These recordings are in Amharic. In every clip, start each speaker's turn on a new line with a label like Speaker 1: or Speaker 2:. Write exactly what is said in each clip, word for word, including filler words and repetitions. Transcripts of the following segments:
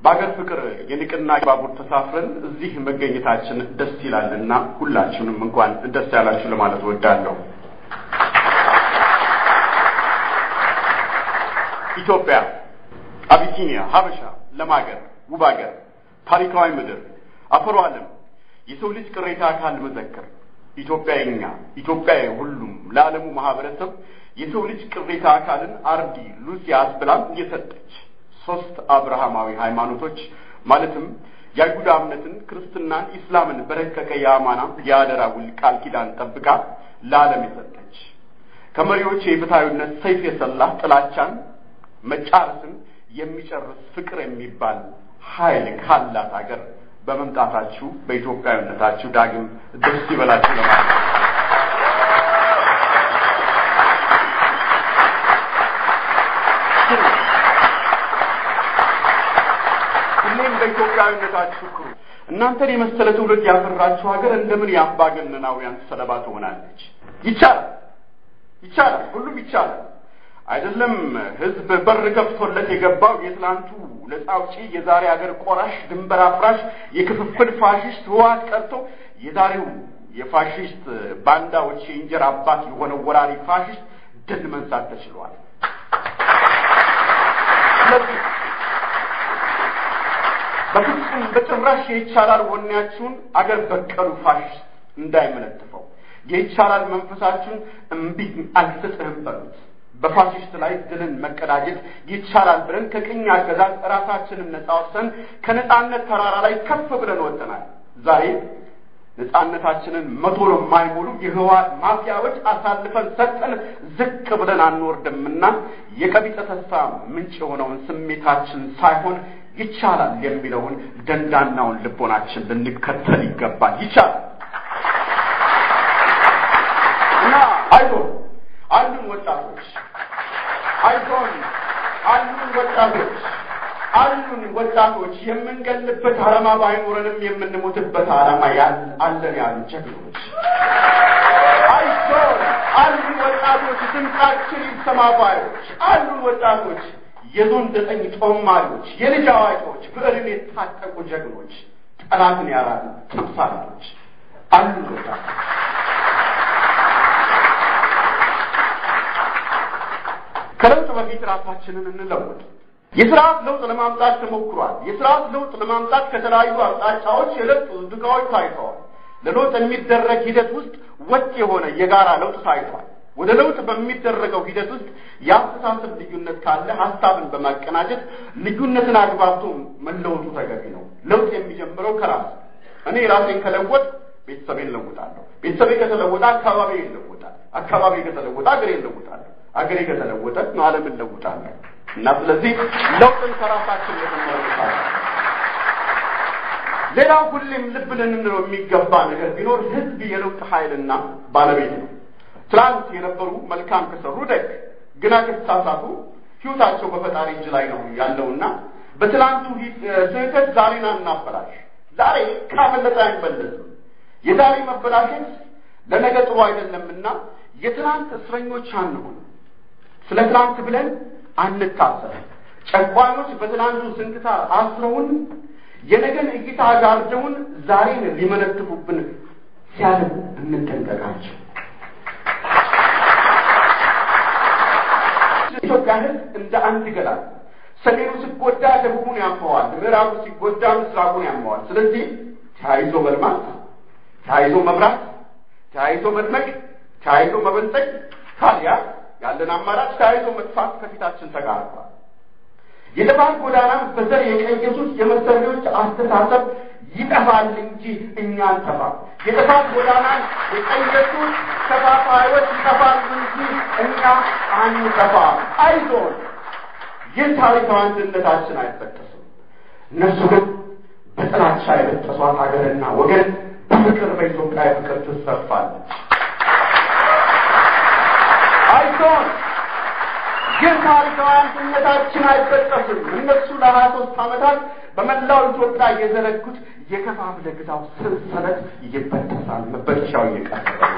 Speaker 1: ባገር ፍቅር የንቅና ባቡር ተሳፍረን እዚህ መገኘታችን ደስ ይላልና ሁላችሁንም እንኳን ደስ ያላችሁ ለማለት ወዳለሁ። ኢትዮጵያ አቢሲኒያ ሀበሻ ለማገር ውባገር ታሪካዊ ምድር አፈሩ ዓለም የሰው ልጅ ቅሬታ አካል መዘከር ኢትዮጵያኛ ኢትዮጵያዊ ሁሉም ለዓለሙ ማህበረሰብ የሰው ልጅ ቅሬታ አካልን አርዲ ሉሲያስ ብላም የሰጠች ሶስት አብርሃማዊ ሃይማኖቶች ማለትም የአይሁድ እምነትን ክርስትናን እስላምን በረከከ ያማና ያደራ ውል ቃል ኪዳን ጠብቃ ለዓለም የሰጠች ከመሪዎች የፍትሃዊነት ሰይፍ የሰላ ጥላቻን መጫርስን የሚጨርስ ፍቅር የሚባል ኃይል ካላት ሀገር በመምጣታችሁ በኢትዮጵያዊነታችሁ ዳግም ደስ ይበላችሁ ለማለት ነው። ሁሌም በኢትዮጵያዊነታችሁ ኩሩ። እናንተን የመሰለ ትውልድ ያፈራችሁ ሀገር እንደምን የአምባገነናውያን ሰለባ ትሆናለች? ይቻላል ይቻላል ሁሉም ይቻላል። አይደለም ህዝብ በር ከፍቶለት የገባው የትላንቱ ለጻውጪ የዛሬ ሀገር ቆራሽ ድንበር አፍራሽ የክፍፍል ፋሺስት ህዋት ቀርቶ የዛሬው የፋሺስት ባንዳዎች የእንጀራ አባት የሆነ ወራሪ ፋሺስት ድል መንሳት ተችሏል። በፍጹም በጭራሽ የይቻላል ወኔያችሁን አገር በቀሉ ፋሺስት እንዳይመነጥፈው የይቻላል መንፈሳችሁን እምቢ አልሰጥህም በሉት። በፋሺስት ላይ ድልን መቀዳጀት ይቻላል ብለን ከቅኝ አገዛዝ ራሳችንን ነፃ ወጥተን ከነፃነት ተራራ ላይ ከፍ ብለን ወጥተናል። ዛሬ ነፃነታችንን መቶ የማይሞሉ የህዋት ማፊያዎች አሳልፈን ሰጠን ዝቅ ብለን አንወርድምና የቀቢጸ ተስፋ ምንጭ የሆነውን ስሜታችን ሳይሆን ይቻላል የሚለውን ደንዳናውን ልቦናችን ልንከተል ይገባል። ይቻላል እና አይዞን አሉን ወጣቶች አይዞን አሉን ወጣቶች አሉን ወጣቶች የምንገልበት ዓላማ ባይኖርንም የምንሞትበት ዓላማ አለን ያሉ ጀግኖች አይዞን አሉን ወጣቶች ድምጻችን ይሰማ ባዮች አሉን ወጣቶች የዞን ዘጠኝ ጦማሪዎች የልጅ አዋቂዎች ብዕርን የታጠቁ ጀግኖች ጠላትን ያራዱ ተምሳሌቶች አሉን ወጣቶች ከለውጥ በፊት ራሳችንን እንለውጥ። የሥርዓት ለውጥ ለማምጣት ተሞክሯል። የሥርዓት ለውጥ ለማምጣት ከተለያዩ አቅጣጫዎች የለውጥ ድጋዎች ታይተዋል። ለለውጥ የሚደረግ ሂደት ውስጥ ወጥ የሆነ የጋራ ለውጥ ታይቷል። ወደ ለውጥ በሚደረገው ሂደት ውስጥ የአስተሳሰብ ልዩነት ካለ ሐሳብን በማቀናጀት ልዩነትን አግባብቶ መለወጡ ተገቢ ነው። ለውጥ የሚጀምረው ከራስ እኔ ራሴን ከለወጥ ቤተሰቤን ለውጣለሁ። ቤተሰቤ ከተለወጠ አካባቢ ይለወጣል። አካባቢ ከተለወጠ አገሬ ይለወጣል። አገሬ ከተለወጠ ዓለምን ለውጣለን እና ስለዚህ ለውጥን ከራሳችን ለተመረጣ ሌላው ሁሌም ልብ ልንለው የሚገባ ነገር ቢኖር ህዝብ የለውጥ ኃይልና ባለቤት ነው። ትላንት የነበሩ መልካም ከሰሩ ደግ ግና ከተሳሳቱ ህይወታቸው በፈጣሪ እጅ ላይ ነው ያለውና በትላንቱ ስህተት ዛሬን አናበላሽ። ዛሬ ካመለጠ አይመለስም። የዛሬ መበላሸት ለነገ ጥሩ አይደለምና የትላንት እስረኞች አንሁን። ስለ ትላንት ብለን አንታሰር። ጨቋኞች በትላንቱ ስንክታ አስረውን የነገን እይታ ጋርደውን ዛሬን ሊመነጥፉብን ሲያልሙ እንጠንቀቃቸው። ኢትዮጵያ ህዝብ እንደ አንድ ገላ ሰሜኑ ሲጎዳ ደቡቡን ያመዋል፣ ምዕራቡ ሲጎዳ ምስራቁን ያመዋል። ስለዚህ ተያይዞ መልማት፣ ተያይዞ መብራት፣ ተያይዞ መድመቅ፣ ተያይዞ መበልጸግ ታዲያ ያለን አማራጭ ተያይዞ መጥፋት ከፊታችን ተጋርጧል። የጥፋት ጎዳና በዘር የቀየሱት የመሰሪዎች አስተሳሰብ ይጠፋል እንጂ እኛ አንጠፋ። የጥፋት ጎዳና የቀየሱት ተፋፋዮች ይጠፋል እንጂ እኛ አንጠፋ። አይዞን የታሪካዊ አንድነታችን አይበጠስም። እነሱ ግን በጥላቻ የበጠሷት ሀገርና ወገን በፍቅር በኢትዮጵያ ፍቅር ትሰፋለች። አይዞን ግን ታሪካዊ አንድነታችን አይበጠስም። እነሱ ለሀያ ሦስት ዓመታት በመላው ኢትዮጵያ የዘረጉት የከፋፍለ ግዛው ሰንሰለት ይበጠሳል። መበጠሻው እየቀረበ ነው።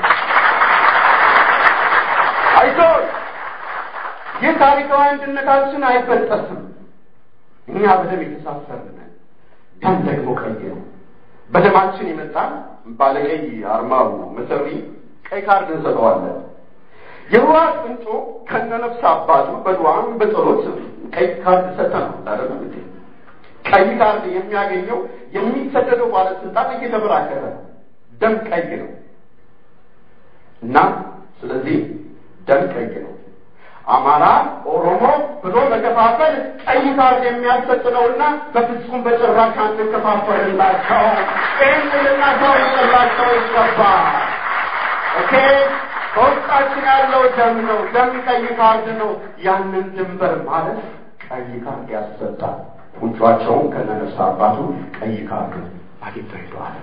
Speaker 1: አይዞን የታሪካዊ አንድነታችን አይበጠስም። እኛ በደም የተሳሰርነን ደም ደግሞ ቀይ ነው። በደማችን የመጣ ባለቀይ አርማው መሰሪ ቀይ ካርድ እንሰጠዋለን። የህወሓት ቁንጮ ከነነፍስ አባቱ በዱዓም በጸሎት ቀይ ካርድ ሰጠን አይደለም እንዴ? ቀይ ካርድ የሚያገኘው የሚሰደደው ባለስልጣን እየተበራከተ ነው። ደም ቀይ ነው እና ስለዚህ ደም ቀይ ነው። አማራ ኦሮሞ ብሎ መከፋፈል ቀይ ካርድ የሚያሰጥ ነውና በፍጹም በጭራሽ አንከፋፈልላቸው። ይህንንና ሰው ይጠላቸው ይገባል። ኦኬ በውስጣችን ያለው ደም ነው። ደም ቀይ ካርድ ነው። ያንን ድንበር ማለት ቀይ ካርድ ያሰጣል። ቁንጯቸውን ከነነፍስ አባቱ ቀይ ካርድ አግኝተው ሄደዋል።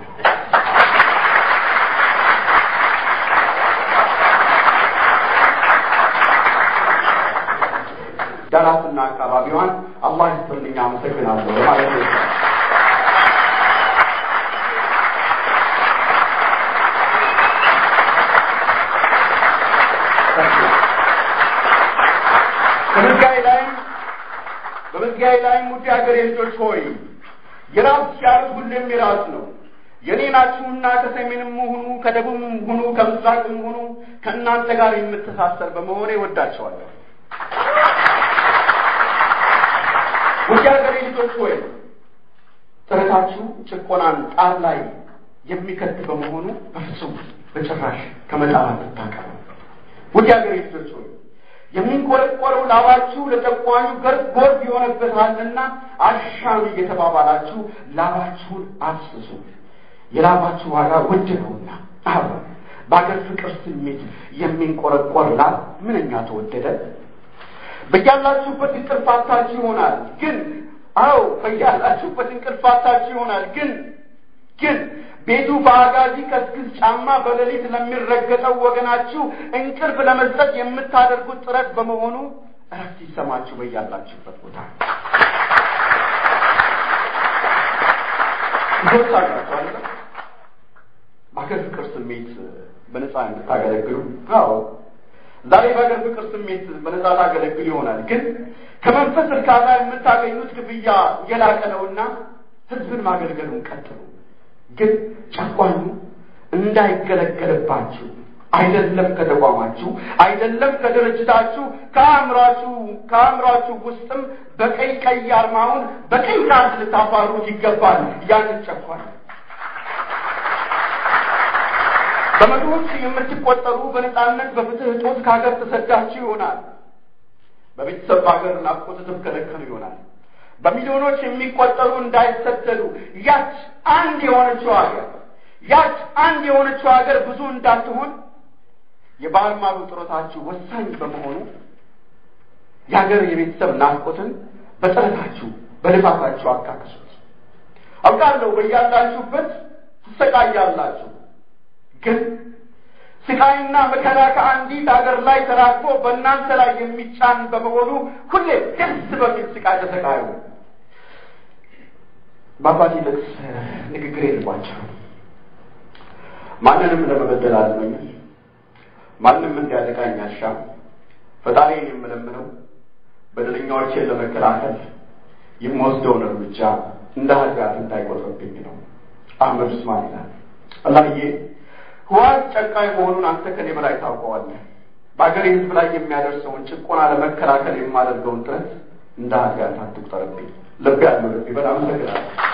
Speaker 1: ዳላስና አካባቢዋን አላህ ይስጥልኝ አመሰግናለሁ ማለት ነው። በመዝጋይ ላይ በመዝጋይ ላይ ሙዲ ሀገር ልጆች ሆይ የራስ ሲያርስ ሁሌም የራስ ነው። የኔ ናችሁና ከሰሜንም ሁኑ ከደቡብም ሁኑ ከምስራቅም ሁኑ ከእናንተ ጋር የምተሳሰር በመሆኔ ወዳቸዋለሁ። ሙዲ ሀገር ልጆች ሆይ ጥረታችሁ ጭቆናን ጣር ላይ የሚከት በመሆኑ በፍጹም በጭራሽ ከመጣላት ተታቀቡ። ሙዲ ሀገር ልጆች ሆይ የሚንቆረቆረው ላባችሁ ለጨቋኙ ገርብ ጎርብ ይሆንበታልና አሻሚ እየተባባላችሁ ላባችሁን አፍስሱ። የላባችሁ ዋጋ ውድ ነውና። አዎ በአገር ፍቅር ስሜት የሚንቆረቆር ላብ ምንኛ ተወደደ። በያላችሁበት እንቅልፋታችሁ ይሆናል ግን አዎ በያላችሁበት እንቅልፋታችሁ ይሆናል ግን ግን ቤቱ በአጋዚ ከስክስ ጫማ በሌሊት ለሚረገጠው ወገናችሁ እንቅልፍ ለመስጠት የምታደርጉት ጥረት በመሆኑ እረፍት ይሰማችሁ በያላችሁበት ቦታ። ወጣላችሁ አይደል? በአገር ፍቅር ስሜት በነፃ እንድታገለግሉ። አዎ ዛሬ በአገር ፍቅር ስሜት በነፃ ታገለግሉ ይሆናል ግን ከመንፈስ እርካታ የምታገኙት ክፍያ የላቀ ነውና ህዝብን ማገልገሉን ቀጥሉ። ግን ጨቋኙ እንዳይገለገልባችሁ አይደለም ከተቋማችሁ አይደለም ከድርጅታችሁ ከአምራችሁ ከአምራችሁ ውስጥም በቀይ ቀይ አርማውን በቀይ ካርድ ልታፋሩት ይገባል። ያንን ጨቋኝ በመቶዎች የምትቆጠሩ በነፃነት በፍትህ እጦት ከሀገር ተሰዳችሁ ይሆናል። በቤተሰብ ሀገር ናፍቆት ተከለከሉ ይሆናል። በሚሊዮኖች የሚቆጠሩ እንዳይሰደዱ ያች አንድ የሆነችው ሀገር ያች አንድ የሆነችው ሀገር ብዙ እንዳትሆን የባህር ማዶ ጥረታችሁ ወሳኝ በመሆኑ የሀገር የቤተሰብ ናፍቆትን በጥረታችሁ በልፋታችሁ አካክሱት። አውቃለሁ በያላችሁበት ትሰቃያላችሁ ግን ስቃይና መከራ ከአንዲት ሀገር ላይ ተራክቦ በእናንተ ላይ የሚጫን በመሆኑ ሁሌ ደስ በሚል ስቃይ ተሰቃዩ። ባባቲ ልክስ ንግግር የልባቸው ማንንም ለመበደል አልመኝ ማንንም እንዲያጠቃኝ አልሻም። ፈጣሪን የምለምነው በደለኛዎችን ለመከላከል የምወስደውን እርምጃ እንደ ኃጢአት እንዳይቆጥርብኝ ነው። አህመድ ኡስማን ይላል። አላህዬ ህወሓት ጨካኝ መሆኑን አንተ ከኔ በላይ ታውቀዋለህ። በአገሬ ህዝብ ላይ የሚያደርሰውን ጭቆና ለመከላከል የማደርገውን ጥረት እንደ ኃጢአት አትቁጠርብኝ። ልብ ያለው ልብ በጣም አመሰግናለሁ።